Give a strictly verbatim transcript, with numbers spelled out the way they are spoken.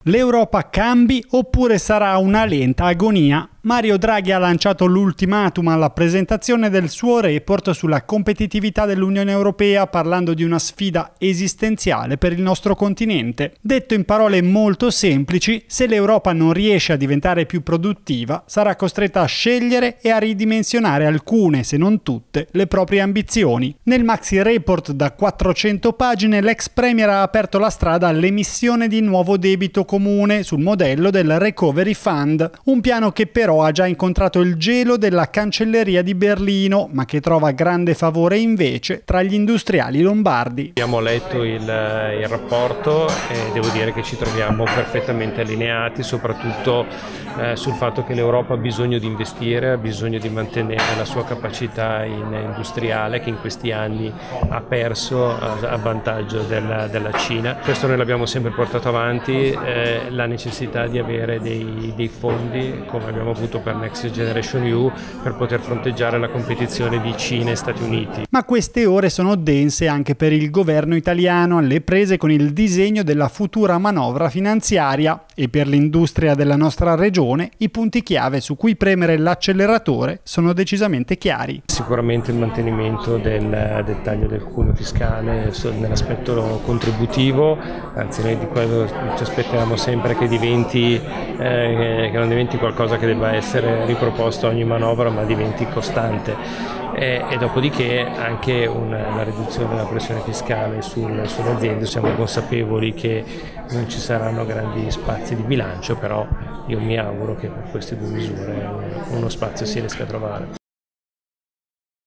L'Europa cambi oppure sarà una lenta agonia? Mario Draghi ha lanciato l'ultimatum alla presentazione del suo report sulla competitività dell'Unione Europea, parlando di una sfida esistenziale per il nostro continente. Detto in parole molto semplici, se l'Europa non riesce a diventare più produttiva, sarà costretta a scegliere e a ridimensionare alcune, se non tutte, le proprie ambizioni. Nel maxi report da quattrocento pagine, l'ex premier ha aperto la strada all'emissione di nuovo debito comune sul modello del Recovery Fund, un piano che però ha già incontrato il gelo della cancelleria di Berlino, ma che trova grande favore invece tra gli industriali lombardi. Abbiamo letto il, il rapporto e devo dire che ci troviamo perfettamente allineati, soprattutto eh, sul fatto che l'Europa ha bisogno di investire, ha bisogno di mantenere la sua capacità in, industriale che in questi anni ha perso a, a vantaggio della, della Cina. Questo noi l'abbiamo sempre portato avanti, eh, la necessità di avere dei, dei fondi, come abbiamo avuto per Next Generation E U, per poter fronteggiare la competizione di Cina e Stati Uniti. Ma queste ore sono dense anche per il governo italiano, alle prese con il disegno della futura manovra finanziaria, e per l'industria della nostra regione i punti chiave su cui premere l'acceleratore sono decisamente chiari. Sicuramente il mantenimento del, del taglio del cuneo fiscale nell'aspetto contributivo, anzi noi di quello ci aspettiamo sempre che diventi, eh, che non diventi qualcosa che debba essere riproposto ogni manovra, ma diventi costante. E, e dopodiché anche una, una riduzione della pressione fiscale sul, sulle aziende. Siamo consapevoli che non ci saranno grandi spazi di bilancio, però io mi auguro che per queste due misure uno spazio si riesca a trovare.